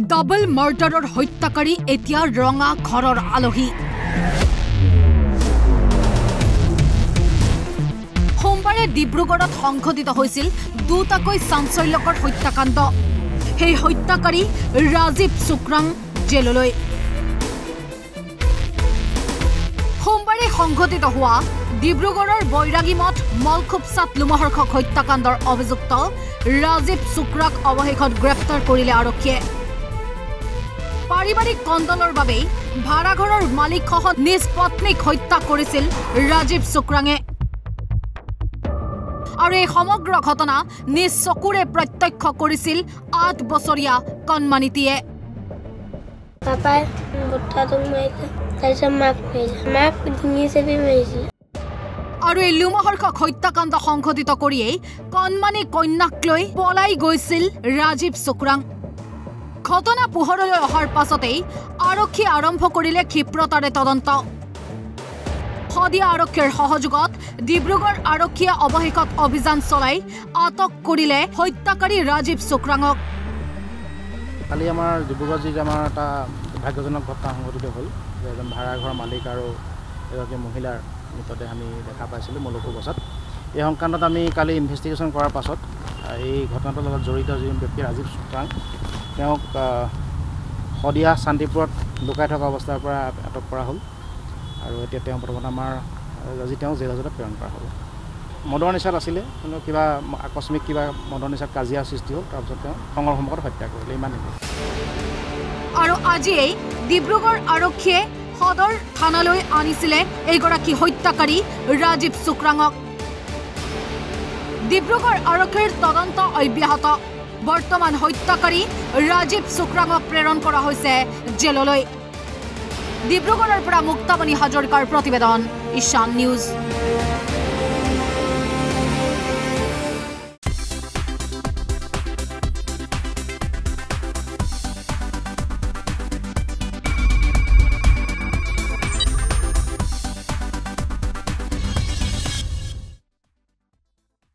Double মাৰ্ডাৰৰ হত্যাকাৰী এতিয়া ৰঙা ঘৰৰ আলহী। সোমবাৰে ডিব্ৰুগড়ত সংঘটিত হৈছিল দুটাকৈ চাঞ্চল্যকৰ হত্যাকাণ্ড। সেই হত্যাকাৰী ৰাজীৱ শুক্ৰাং জেললৈ। সোমবাৰে সংঘটিত হোৱা ডিব্ৰুগড়ৰ বৈৰাগী মঠ মলখুপচাত লোমহৰ্ষক হত্যাকাণ্ডৰ অভিযুক্ত ৰাজীৱ শুক্ৰাক অৱশেষত গ্ৰেপ্তাৰ কৰিলে আৰক্ষীয়ে। পাৰিবাৰিক কন্দলৰ বাবে ভাড়াঘৰৰ মালিকসহ নিজ পত্নীক হত্যা কৰিছিল ৰাজীৱ শুক্ৰাঙে। আৰু এই সমগ্ৰ ঘটনা নিজ চকুৰে প্ৰত্যক্ষ কৰিছিল ৮ বছৰীয়া কণমানিটিয়ে। পাপাই বৰ্তাটোক মাৰিলে, তাৰপিছত মাক ডিঙি চেপি মাৰিছিলে। আৰু এই লোমহৰ্ষক হত্যাকাণ্ড সংঘটিত কৰিয়েই কণমানি কন্যাক লৈ পলাই গৈছিল ৰাজীৱ শুক্ৰাং। ঘটনা পোহৰলৈ অহাৰ পাছতেই আৰক্ষী আৰম্ভ কৰিলে ক্ষিপ্ৰতাৰে তদন্ত। শদিয়া আৰক্ষীৰ সহযোগত ডিব্ৰুগড় আৰক্ষীয়ে অৱশেষত অভিযান চলাই আটক কৰিলে হত্যাকাৰী ৰাজীৱ শুক্ৰাঙক। কালি আমাৰ ডিব্ৰুগড় জিলাত আমাৰ এটা ভাগ্যজনক ঘটনা সংঘটিত হ'ল যে এজন ভাড়াঘৰৰ মালিক আৰু এগৰাকী মহিলাৰ মৃতদেহ আমি দেখা পাইছিলোঁ মলখুপচাত। এই সংক্ৰান্তত আমি কালি ইনভেষ্টিগেশ্যন কৰাৰ পাছত এই ঘটনাটোৰ লগত জড়িত যিজন ব্যক্তি ৰাজীৱ শুক্ৰাং তেওঁক শদিয়া শান্তিপুৰত লুকাই থকা অৱস্থাৰ পৰা আটক কৰা হ'ল আৰু এতিয়া তেওঁ বৰ্তমান আমাৰ আজি তেওঁ জেল হাজতত প্ৰেৰণ কৰা হ'ব। মদৰ নিচাত আছিলে, কিন্তু কিবা আকস্মিক কিবা মদৰ নিচাত কাজিয়া সৃষ্টি হ'ল, তাৰপিছত তেওঁ খঙৰ সন্মুখত হত্যা কৰিলে, ইমানেই। আৰু আজিয়েই ডিব্ৰুগড় আৰক্ষীয়ে সদৰ থানালৈ আনিছিলে এইগৰাকী হত্যাকাৰী ৰাজীৱ শুক্ৰাঙক। ডিব্ৰুগড় আৰক্ষীৰ তদন্ত অব্যাহত। বৰ্তমান হত্যাকাৰী ৰাজীৱ শুক্ৰাঙক প্ৰেৰণ কৰা হৈছে জেললৈ। ডিব্ৰুগড়ৰ পৰা মুক্তামণি হাজৰিকাৰ প্ৰতিবেদন, ঈশান নিউজ।